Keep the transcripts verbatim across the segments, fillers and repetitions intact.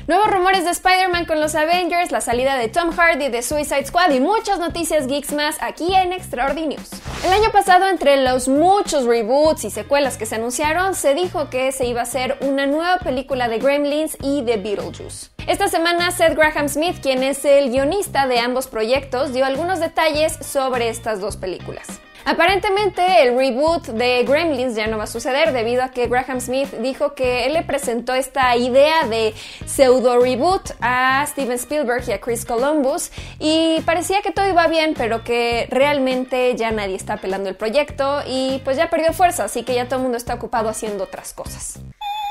Nuevos rumores de Spider-Man con los Avengers, la salida de Tom Hardy de Suicide Squad y muchas noticias geeks más aquí en Extraordinarios. El año pasado, entre los muchos reboots y secuelas que se anunciaron, se dijo que se iba a hacer una nueva película de Gremlins y de Beetlejuice. Esta semana, Seth Graham Smith, quien es el guionista de ambos proyectos, dio algunos detalles sobre estas dos películas. Aparentemente el reboot de Gremlins ya no va a suceder debido a que Graham Smith dijo que él le presentó esta idea de pseudo reboot a Steven Spielberg y a Chris Columbus y parecía que todo iba bien, pero que realmente ya nadie está pelando el proyecto y pues ya perdió fuerza, así que ya todo el mundo está ocupado haciendo otras cosas.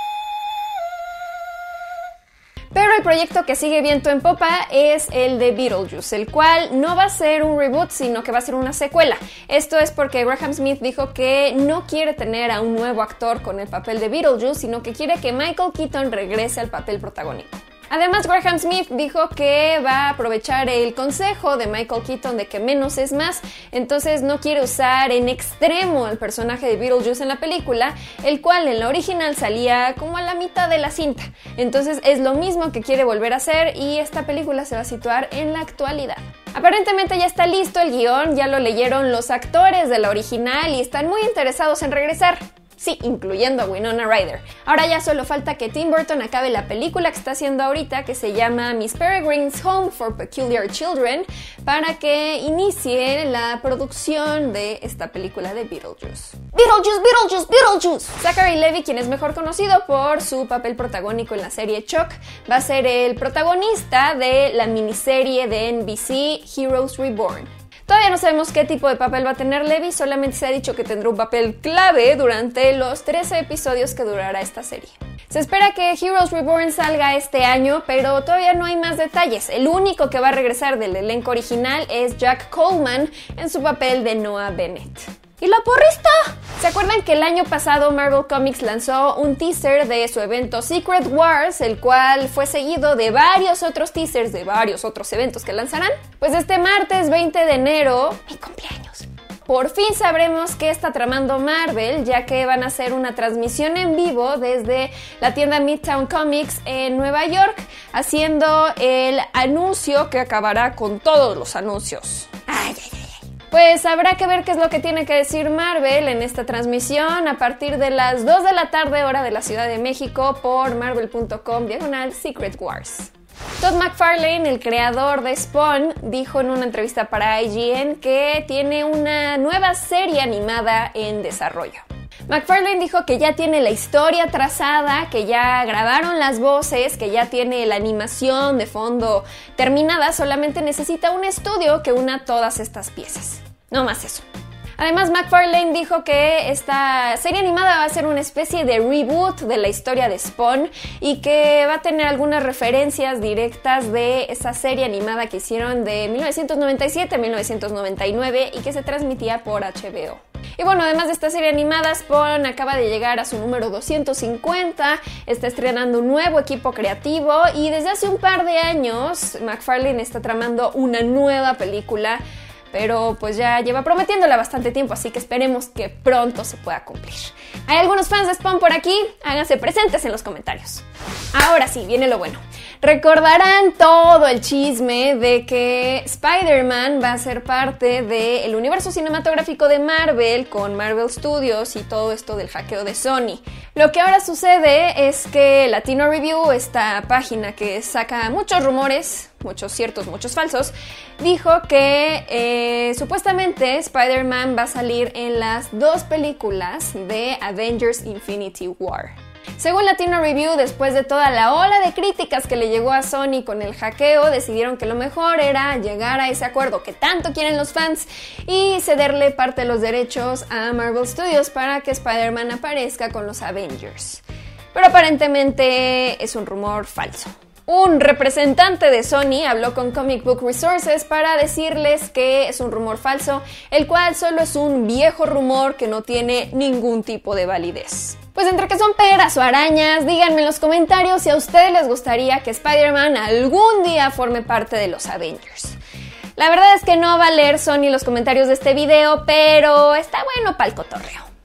Pero el proyecto que sigue viento en popa es el de Beetlejuice, el cual no va a ser un reboot, sino que va a ser una secuela. Esto es porque Graham Smith dijo que no quiere tener a un nuevo actor con el papel de Beetlejuice, sino que quiere que Michael Keaton regrese al papel protagónico. Además, Graham Smith dijo que va a aprovechar el consejo de Michael Keaton de que menos es más, entonces no quiere usar en extremo el personaje de Beetlejuice en la película, el cual en la original salía como a la mitad de la cinta. Entonces es lo mismo que quiere volver a hacer y esta película se va a situar en la actualidad. Aparentemente ya está listo el guión, ya lo leyeron los actores de la original y están muy interesados en regresar. Sí, incluyendo a Winona Ryder. Ahora ya solo falta que Tim Burton acabe la película que está haciendo ahorita, que se llama Miss Peregrine's Home for Peculiar Children, para que inicie la producción de esta película de Beetlejuice. ¡Beetlejuice, Beetlejuice, Beetlejuice! Zachary Levi, quien es mejor conocido por su papel protagónico en la serie Chuck, va a ser el protagonista de la miniserie de N B C Heroes Reborn. Todavía no sabemos qué tipo de papel va a tener Levi, solamente se ha dicho que tendrá un papel clave durante los trece episodios que durará esta serie. Se espera que Heroes Reborn salga este año, pero todavía no hay más detalles. El único que va a regresar del elenco original es Jack Coleman en su papel de Noah Bennett. ¡Y la porrista! ¿Se acuerdan que el año pasado Marvel Comics lanzó un teaser de su evento Secret Wars, el cual fue seguido de varios otros teasers de varios otros eventos que lanzarán? Pues este martes veinte de enero, mi cumpleaños, por fin sabremos qué está tramando Marvel, ya que van a hacer una transmisión en vivo desde la tienda Midtown Comics en Nueva York, haciendo el anuncio que acabará con todos los anuncios. Ay, ay, ay. Pues habrá que ver qué es lo que tiene que decir Marvel en esta transmisión a partir de las dos de la tarde hora de la Ciudad de México por marvel punto com diagonal Secret Wars. Todd McFarlane, el creador de Spawn, dijo en una entrevista para I G N que tiene una nueva serie animada en desarrollo. McFarlane dijo que ya tiene la historia trazada, que ya grabaron las voces, que ya tiene la animación de fondo terminada, solamente necesita un estudio que una todas estas piezas. No más eso. Además, McFarlane dijo que esta serie animada va a ser una especie de reboot de la historia de Spawn y que va a tener algunas referencias directas de esa serie animada que hicieron de mil novecientos noventa y siete a mil novecientos noventa y nueve y que se transmitía por H B O. Y bueno, además de esta serie animada, Spawn acaba de llegar a su número doscientos cincuenta, está estrenando un nuevo equipo creativo y desde hace un par de años McFarlane está tramando una nueva película, pero pues ya lleva prometiéndola bastante tiempo, así que esperemos que pronto se pueda cumplir. ¿Hay algunos fans de Spawn por aquí? Háganse presentes en los comentarios. Ahora sí, viene lo bueno. Recordarán todo el chisme de que Spider-Man va a ser parte del universo cinematográfico de Marvel con Marvel Studios y todo esto del hackeo de Sony. Lo que ahora sucede es que Latino Review, esta página que saca muchos rumores, muchos ciertos, muchos falsos, dijo que eh, supuestamente Spider-Man va a salir en las dos películas de Avengers Infinity War. Según Latino Review, después de toda la ola de críticas que le llegó a Sony con el hackeo, decidieron que lo mejor era llegar a ese acuerdo que tanto quieren los fans y cederle parte de los derechos a Marvel Studios para que Spider-Man aparezca con los Avengers. Pero aparentemente es un rumor falso. Un representante de Sony habló con Comic Book Resources para decirles que es un rumor falso, el cual solo es un viejo rumor que no tiene ningún tipo de validez. Pues entre que son peras o arañas, díganme en los comentarios si a ustedes les gustaría que Spider-Man algún día forme parte de los Avengers. La verdad es que no va a leer Sony los comentarios de este video, pero está bueno para el cotorreo.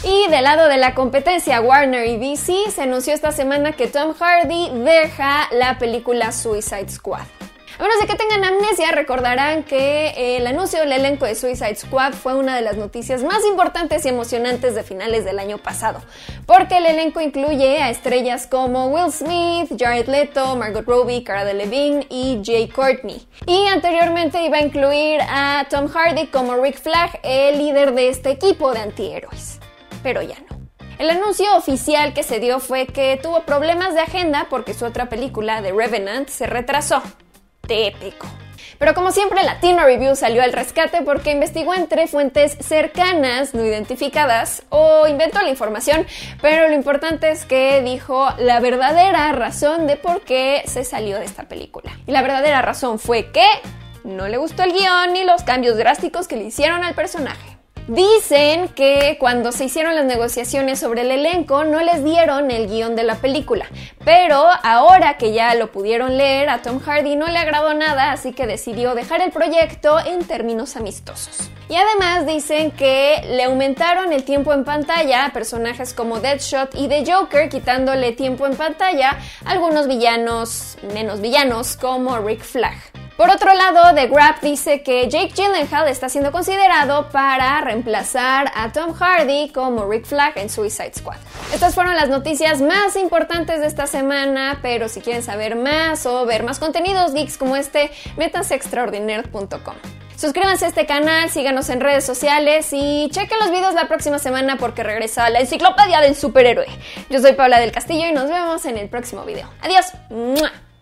Y del lado de la competencia, Warner y D C, se anunció esta semana que Tom Hardy deja la película Suicide Squad. A menos de que tengan amnesia, recordarán que el anuncio del elenco de Suicide Squad fue una de las noticias más importantes y emocionantes de finales del año pasado, porque el elenco incluye a estrellas como Will Smith, Jared Leto, Margot Robbie, Cara Delevingne y Jai Courtney. Y anteriormente iba a incluir a Tom Hardy como Rick Flag, el líder de este equipo de antihéroes. Pero ya no. El anuncio oficial que se dio fue que tuvo problemas de agenda porque su otra película, The Revenant, se retrasó. Típico. Pero como siempre, Latino Review salió al rescate porque investigó entre fuentes cercanas, no identificadas, o inventó la información, pero lo importante es que dijo la verdadera razón de por qué se salió de esta película. Y la verdadera razón fue que no le gustó el guión ni los cambios drásticos que le hicieron al personaje. Dicen que cuando se hicieron las negociaciones sobre el elenco no les dieron el guión de la película, pero ahora que ya lo pudieron leer, a Tom Hardy no le agradó nada, así que decidió dejar el proyecto en términos amistosos. Y además dicen que le aumentaron el tiempo en pantalla a personajes como Deadshot y The Joker, quitándole tiempo en pantalla a algunos villanos menos villanos como Rick Flag. Por otro lado, The Grab dice que Jake Gyllenhaal está siendo considerado para reemplazar a Tom Hardy como Rick Flag en Suicide Squad. Estas fueron las noticias más importantes de esta semana, pero si quieren saber más o ver más contenidos geeks como este, métanse a extraordinerd punto com. Suscríbanse a este canal, síganos en redes sociales y chequen los videos la próxima semana porque regresa la enciclopedia del superhéroe. Yo soy Paula del Castillo y nos vemos en el próximo video. ¡Adiós! ¡Mua!